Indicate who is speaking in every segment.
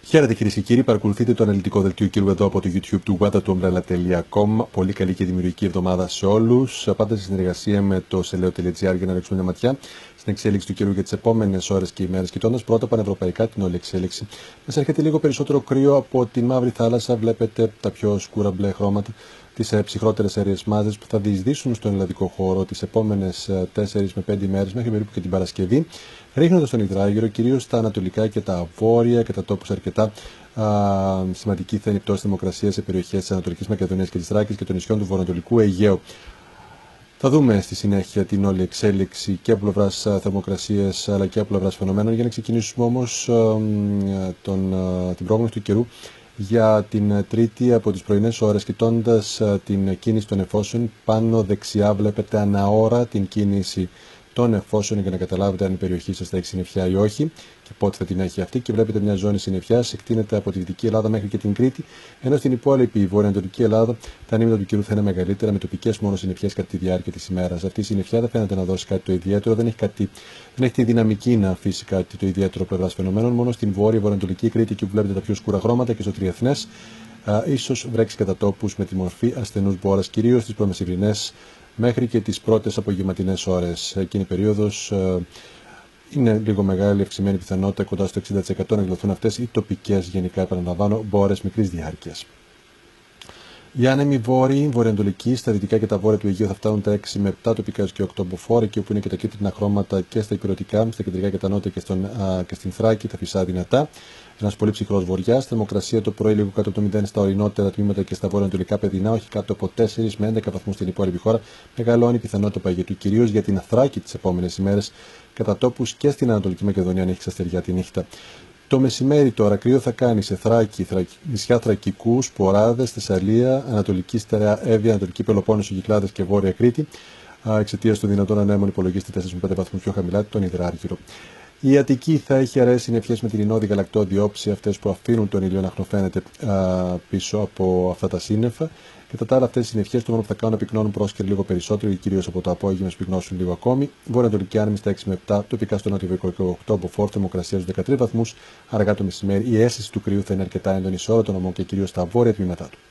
Speaker 1: Χαίρετε κυρίες και κύριοι, παρακολουθείτε το αναλυτικό δελτίο καιρού εδώ από το YouTube του weatherumbrella.com. Πολύ καλή και δημιουργική εβδομάδα σε όλους. Πάντα σε συνεργασία με το seleo.gr για να ρίξουμε μια ματιά στην εξέλιξη του καιρού για τις επόμενες ώρες και ημέρες. Κοιτώντας πρώτα πανευρωπαϊκά την όλη εξέλιξη. Μας έρχεται λίγο περισσότερο κρύο από τη Μαύρη Θάλασσα. Βλέπετε τα πιο σκούρα μπλε χρώματα, τις ψυχρότερες αέριες μάζες που θα διεισδύσουν στον ελλαδικό χώρο τις επόμενες 4 με 5 ημέρες μέχρι περίπου και την Παρασκευή, ρίχνοντας τον υδράγυρο κυρίως στα ανατολικά και τα βόρεια και τα τόπους αρκετά σημαντική θα είναι η πτώση θερμοκρασίας σε περιοχές της Ανατολικής Μακεδονίας και της Θράκης και των νησιών του βορειοανατολικού Αιγαίου. Θα δούμε στη συνέχεια την όλη εξέλιξη και από πλευράς θερμοκρασίας αλλά και από πλευράς φαινομένων. Για να ξεκινήσουμε όμως την πρόγνωση του καιρού για την Τρίτη από τις πρωινές ώρες, κοιτώντας την κίνηση των νεφώσεων, πάνω δεξιά βλέπετε ανά ώρα την κίνηση των νεφώσεων για να καταλάβετε αν η περιοχή σας θα έχει συννεφιά ή όχι και πότε θα την έχει αυτή. Και βλέπετε μια ζώνη συννεφιάς, εκτείνεται από τη Δυτική Ελλάδα μέχρι και την Κρήτη, ενώ στην υπόλοιπη βορειοανατολική Ελλάδα τα νήματα του καιρού θα είναι μεγαλύτερα, με τοπικές μόνο συννεφιές κατά τη διάρκεια της ημέρας. Αυτή η συννεφιά δεν φαίνεται να δώσει κάτι το ιδιαίτερο, δεν έχει τη δυναμική να αφήσει κάτι το ιδιαίτερο πλευράς φαινομένων. Μόνο στην βορειοανατολική Κρήτη, εκεί που βλέπετε τα πιο σκούρα χρώματα, και στο Τριεθνές, ίσως βρέξει κατά τόπους με τη μορφή ασθενούς μπόρας, κυρίως στις προμεσημβρινές μέχρι και τις πρώτες απογευματινές ώρες. Εκείνη η περίοδος είναι λίγο μεγάλη, αυξημένη πιθανότητα, κοντά στο 60% να εκδοθούν αυτές οι τοπικές, γενικά επαναλαμβάνω, μπόρες μικρής διάρκειας. Οι άνεμοι βόρειοι, βορειοανατολικοί, στα δυτικά και τα βόρεια του Αιγαίου θα φτάνουν τα 6 με 7 τοπικά έως και 8 μποφόρ, εκεί όπου είναι και τα κίτρινα χρώματα και στα υπηρετικά, στα κεντρικά και τα νότια και στην Θράκη θα φυσά δυνατά. Ένας πολύ ψυχρός βοριάς, θερμοκρασία το πρωί λίγο κάτω από το 0 στα ορεινότερα τμήματα και στα βορειοανατολικά παιδινά, όχι κάτω από 4 με 11 βαθμούς στην υπόλοιπη χώρα. Μεγαλώνει η πιθανότητα παγετού, κυρίως για την Θράκη τις επόμενες ημέρες, κατά τόπους και στην Ανατολική Μακεδονία αν έχει ξαστεριά τη νύχτα. Το μεσημέρι τώρα κρύο θα κάνει σε Θράκη, νησιά Θρακικού, Σποράδες, Θεσσαλία, Ανατολική Στερεά, Εύβοια, Ανατολική Πελοπόννησο, Κυκλάδες και Βόρεια Κρήτη. Εξαιτίας των δυνατών ανέμων υπολογίστε 4 με 5 βαθμούς πιο χαμηλά τον υδράργυρο. Η Αττική θα έχει αραιές συννεφιές με την ινώδη γαλακτώδη όψη, αυτές που αφήνουν τον ήλιο να χνοφαίνεται πίσω από αυτά τα σύννεφα. Κατά τα άλλα, αυτές οι συννεφιές το μόνο που θα κάνουν να πυκνώνουν πρόσκαιρα λίγο περισσότερο, κυρίως από το απόγευμα, πυκνώσουν λίγο ακόμη. Βορειοανατολική άνεμη στα 6 με 7, τοπικά στο νότιο και 8 από φόρ, θερμοκρασία στους 13 βαθμούς. Αργά το μεσημέρι η αίσθηση του κρύου θα είναι αρκετά έντονη σε όλο τον νομό και κυρίως στα βόρεια τμήματά του.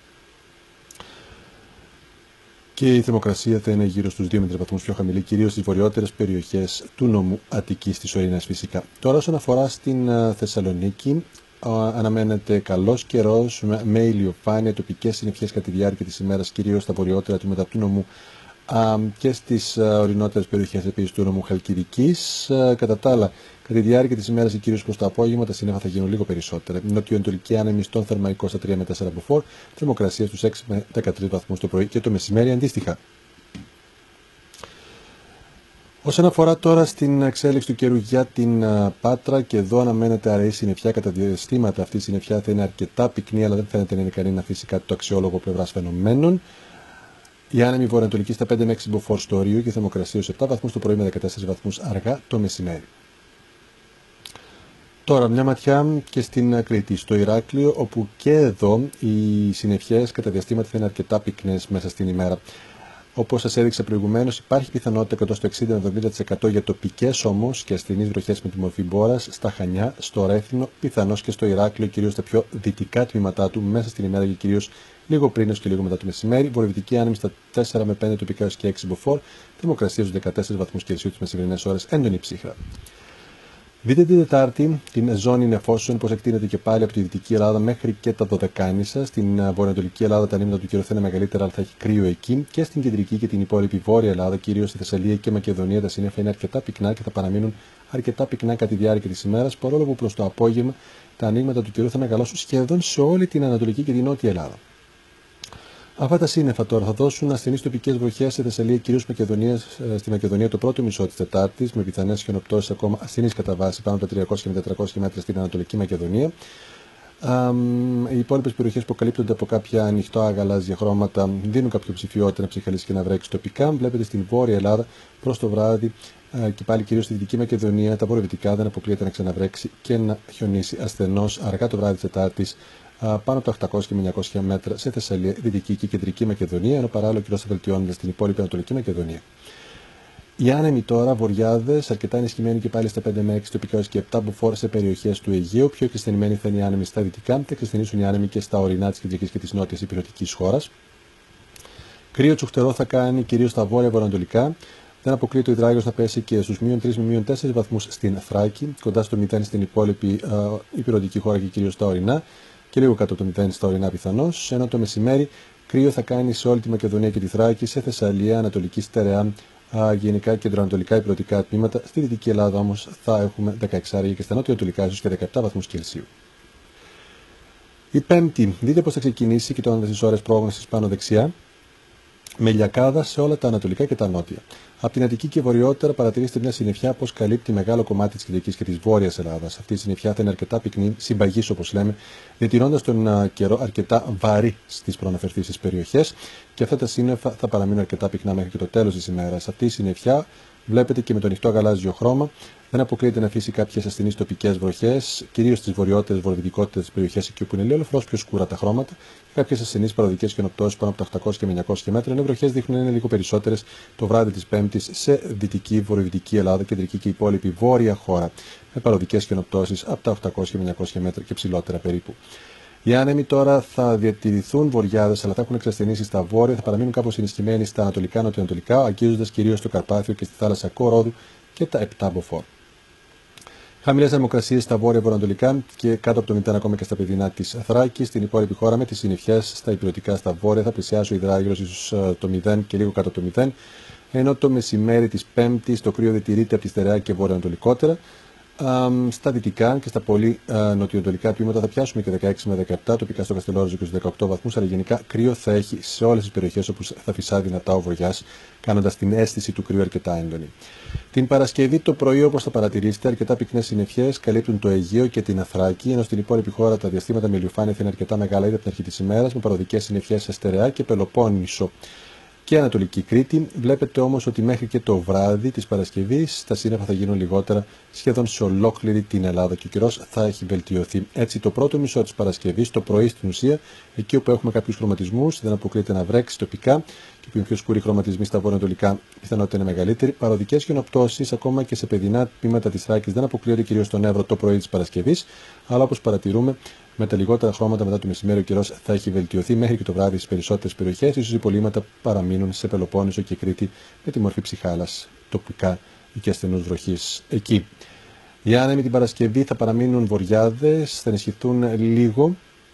Speaker 1: Και η θερμοκρασία θα είναι γύρω στους 2 με 3 βαθμούς πιο χαμηλή, κυρίως στις βορειότερες περιοχές του νομού Αττικής, στις ορεινές φυσικά. Τώρα, όσον αφορά στην Θεσσαλονίκη, αναμένεται καλός καιρός με ηλιοφάνεια, τοπικές συννεφιές κατά τη διάρκεια της ημέρας, κυρίως στα βορειότερα τμήματα του νομού και στις ορεινότερες περιοχές επίσης του νομού Χαλκιδικής. Κατά τα άλλα, κατά τη διάρκεια της ημέρας και κυρίως προς το απόγευμα, τα σύννεφα θα γίνουν λίγο περισσότερα. Νοτιοανατολική άνεμη στον θερμαϊκό στα 3 με 4 από φόρ, θερμοκρασία στους 6 με 13 βαθμούς το πρωί και το μεσημέρι αντίστοιχα. Όσον αφορά τώρα στην εξέλιξη του καιρού για την Πάτρα, και εδώ αναμένεται αραιή συννεφιά κατά διαστήματα. Αυτή η συννεφιά θα είναι αρκετά πυκνή, αλλά δεν φαίνεται να είναι ικανή να αφήσει κάτι το αξιόλογο πλευράς φαινομένων. Η άνεμη βορειοανατολική στα 5 με 6 μποφόρ στο Ρίο και θερμοκρασία στους 7 βαθμούς το πρωί με 14 βαθμούς αργά το μεσημέρι. Τώρα μια ματιά και στην Κρήτη, στο Ηράκλειο, όπου και εδώ οι συννεφιές κατά διαστήματα θα είναι αρκετά πυκνές μέσα στην ημέρα. Όπως σας έδειξα προηγουμένως, υπάρχει πιθανότητα κοντά στο 60 με 70% για τοπικές όμως και ασθενείς βροχές με τη μορφή μπόρας στα Χανιά, στο Ρέθινο, πιθανώς και στο Ηράκλειο, κυρίως στα πιο δυτικά τμήματά του, μέσα στην ημέρα και κυρίως λίγο πριν έως και λίγο μετά το μεσημέρι. Βορειοδυτική άνεμη στα 4 με 5 τοπικά έως και 6 μποφόρ, θερμοκρασία στους 14 βαθμούς Κελσίου τις μεσημερινές ώρες, έντονη ψύχρα. Δείτε την Τετάρτη την ζώνη νεφώσεων, πως εκτείνεται και πάλι από τη Δυτική Ελλάδα μέχρι και τα Δωδεκάνησα. Στην βορειοανατολική Ελλάδα τα νήματα του καιρού θα είναι μεγαλύτερα, αλλά θα έχει κρύο εκεί. Και στην κεντρική και την υπόλοιπη βόρεια Ελλάδα, κυρίως στη Θεσσαλία και Μακεδονία, τα σύννεφα είναι αρκετά πυκνά και θα παραμείνουν αρκετά πυκνά κατά τη διάρκεια της ημέρας, παρόλο που προς το απόγευμα τα ανοίγματα του καιρού θα μεγαλώσουν σχεδόν σε όλη την Ανατολική και την Νότια Ελλάδα. Αυτά τα σύννεφα τώρα θα δώσουν ασθενείς τοπικές βροχές σε Θεσσαλία, κυρίως στη Μακεδονία το πρώτο μισό της Τετάρτης, με πιθανές χιονοπτώσεις ακόμα ασθενείς κατά βάση πάνω από τα 300 με 400 μέτρα στην Ανατολική Μακεδονία. Οι υπόλοιπες περιοχές που καλύπτονται από κάποια ανοιχτά γαλάζια χρώματα δίνουν κάποια ψηφιότητα να ψυχαλίσει και να βρέξει τοπικά. Βλέπετε στην Βόρεια Ελλάδα προς το βράδυ και πάλι κυρίως στη Δυτική Μακεδονία, τα βορειοδυτικά δεν αποκλείεται να ξαναβρέξει και να χιονίσει ασθενώς αργά το βράδυ της Τετάρτης πάνω από τα 800 και 900 μέτρα σε Θεσσαλία, Δυτική και Κεντρική Μακεδονία, ενώ παράλληλα ο καιρός θα βελτιώνεται στην υπόλοιπη Ανατολική Μακεδονία. Οι άνεμοι τώρα, βοριάδες, αρκετά ενισχυμένοι και πάλι στα 5 με 6 τοπικά έως και 7 μποφόρ σε περιοχές του Αιγαίου. Πιο εξασθενημένοι θα είναι οι άνεμοι στα δυτικά, θα εξασθενήσουν οι άνεμοι και στα ορεινά της κεντρικής και της νότιας υπηρετικής χώρας. Κρύο τσουχτερό θα κάνει κυρίως στα βόρεια βορειοανατολικά. Δεν αποκλείεται ο υδράγιος να πέσει και στους -3 με -4 βαθμούς στην Θράκη, κοντά στο 0 στην υπόλοιπη υπηρετική χώρα και κυρίως στα ορεινά, και λίγο κάτω από το 0 στα ορεινά πιθανώς. Ενώ το μεσημέρι κρύο θα κάνει σε όλη τη Μακεδονία και τη Θράκη, σε Θεσσαλία, Ανατολική Στερεά, γενικά κεντροανατολικά υπηρετικά τμήματα. Στη Δυτική Ελλάδα όμως θα έχουμε 16 και στα νότιο-ανατολικά ίσως και 17 βαθμούς Κελσίου. Η Πέμπτη, δείτε πώς θα ξεκινήσει, κοιτώντας τις ώρες πρόγνωσης πάνω δεξιά, με λιακάδα σε όλα τα ανατολικά και τα νότια. Από την Αττική και βορειότερα παρατηρήστε μια συννεφιά πως καλύπτει μεγάλο κομμάτι της κεντρικής και της βόρειας Ελλάδας. Αυτή η συννεφιά θα είναι αρκετά πυκνή, συμπαγής όπως λέμε, διατηρώντας τον καιρό αρκετά βαρύ στις προαναφερθήσεις περιοχές, και αυτά τα σύννεφα θα παραμείνουν αρκετά πυκνά μέχρι και το τέλος της ημέρας. Αυτή η συννεφιά, βλέπετε και με το ανοιχτό γαλάζιο χρώμα, δεν αποκλείεται να αφήσει κάποιες ασθενείς τοπικές βροχές, κυρίως στις βορειότερες, βορειοδυτικότερες περιοχές, εκεί όπου είναι λίγο ελαφρώς πιο σκούρα τα χρώματα, και κάποιες ασθενείς παροδικές χιονοπτώσεις πάνω από τα 800 και 900 μέτρα. Ενώ οι βροχές δείχνουν να είναι λίγο περισσότερες το βράδυ της Πέμπτης σε δυτική, βορειοδυτική Ελλάδα, κεντρική και υπόλοιπη βόρεια χώρα, με παροδικές χιονοπτώσεις από τα 800 και 900 μέτρα και ψηλότερα περίπου. Οι άνεμοι τώρα θα διατηρηθούν βοριάδες, αλλά θα έχουν εξασθενήσει στα βόρεια, θα παραμείνουν κάπως ενισχυμένοι στα ανατολικά-νοτιοανατολικά, αγγίζοντας κυρίως το Καρπάθιο και στη θάλασσα Κορόδου και τα 7 μποφόρ. Χαμηλές θερμοκρασίες στα βόρεια-βορειοανατολικά και κάτω από το 0 ακόμα και στα παιδινά της Θράκης. Στην υπόλοιπη χώρα με τις συννεφιές στα υπηρετικά στα βόρεια θα πλησιάσει ο υδράγυρος ίσως το 0 και λίγο κάτω από το 0. Ενώ το μεσημέρι της Πέμπτης το κρύο διατηρείται από τη στερεά και βορειοανατολικότερα. Στα δυτικά και στα πολύ νοτιοανατολικά τμήματα θα πιάσουμε και 16 με 17, τοπικά στο Καστελόριζο και στους 18 βαθμούς, αλλά γενικά κρύο θα έχει σε όλες τις περιοχές όπου θα φυσά δυνατά ο βορειάς, κάνοντας την αίσθηση του κρύου αρκετά έντονη. Την Παρασκευή το πρωί, όπως θα παρατηρήσετε, αρκετά πυκνές συννεφιές καλύπτουν το Αιγαίο και την Θράκη, ενώ στην υπόλοιπη χώρα τα διαστήματα με ηλιοφάνεια θα είναι αρκετά μεγάλα ήδη από την αρχή της ημέρας, με παροδικές συννεφιές σε Στερεά και Πελοπόννησο και Ανατολική Κρήτη. Βλέπετε όμως ότι μέχρι και το βράδυ της Παρασκευής τα σύννεφα θα γίνουν λιγότερα σχεδόν σε ολόκληρη την Ελλάδα και ο καιρός θα έχει βελτιωθεί. Έτσι, το πρώτο μισό της Παρασκευής, το πρωί στην ουσία, εκεί όπου έχουμε κάποιους χρωματισμούς, δεν αποκλείεται να βρέξει τοπικά, και που είναι πιο σκουροί χρωματισμοί στα βορειοανατολικά, πιθανότητα είναι μεγαλύτερη. Παροδικές χιονοπτώσεις ακόμα και σε παιδινά τμήματα της Θράκης δεν αποκλείονται, κυρίως στον Εύρο το πρωί της Παρασκευής, αλλά όπως παρατηρούμε, με τα λιγότερα χρώματα μετά το μεσημέρι ο καιρός θα έχει βελτιωθεί μέχρι και το βράδυ στις περισσότερες περιοχές. Ίσως υπολείμματα παραμείνουν σε Πελοπόννησο και Κρήτη με τη μορφή ψυχάλας, τοπικά και ασθενούς βροχής εκεί. Οι άνεμοι την Παρασκευή θα παραμείνουν βοριάδες, θα ενισχυθούν λίγο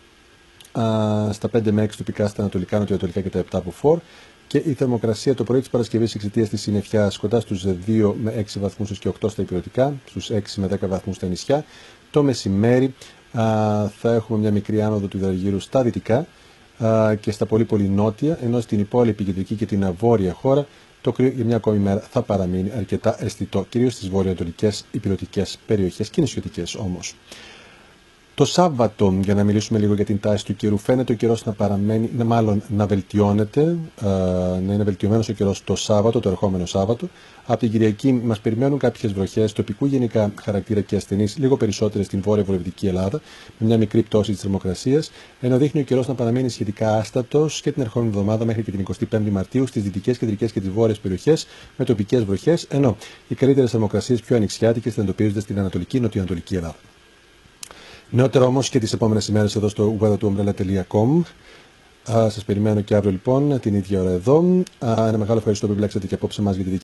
Speaker 1: στα 5 με 6 τοπικά, στα ανατολικά, νοτιοανατολικά και τα 7 μποφόρ. Και η θερμοκρασία το πρωί της Παρασκευής εξαιτίας της συννεφιάς κοντά στους 2 με 6 βαθμούς και 8 στα υπηρετικά, στους 6 με 10 βαθμούς στα νησιά. Το μεσημέρι θα έχουμε μια μικρή άνοδο του υδραργύρου στα δυτικά και στα πολύ νότια, ενώ στην υπόλοιπη κεντρική και την βόρεια χώρα το κρύο για μια ακόμη μέρα θα παραμείνει αρκετά αισθητό, κυρίως στις βορειοανατολικές υπηρετικές περιοχές και νησιωτικές όμως. Το Σάββατο, για να μιλήσουμε λίγο για την τάση του καιρού, φαίνεται ο καιρός να παραμένει, μάλλον να βελτιώνεται, να είναι βελτιωμένος ο καιρός το Σάββατο, το ερχόμενο Σάββατο. Από την Κυριακή μας περιμένουν κάποιες βροχές τοπικού γενικά χαρακτήρα και ασθενείς, λίγο περισσότερες στην βόρεια-βορειοδυτική Ελλάδα, με μια μικρή πτώση της θερμοκρασίας, ενώ δείχνει ο καιρός να παραμένει σχετικά άστατος και την ερχόμενη εβδομάδα μέχρι και την 25η Μαρτίου στις δυτικές, κεντρικές και τις βόρειες περιοχές με τοπικές βροχές, ενώ οι καλύτερες θερμοκρασίες πιο ανοιξιάτικες θα εντοπίζονται στην ανατολική νοτιοανατολική Ελλάδα. Νεότερα όμως και τις επόμενες ημέρες εδώ στο weathertoumbrella.com. Σας περιμένω και αύριο λοιπόν την ίδια ώρα εδώ. Ένα μεγάλο ευχαριστώ που επιλέξατε και απόψε μας για τη δική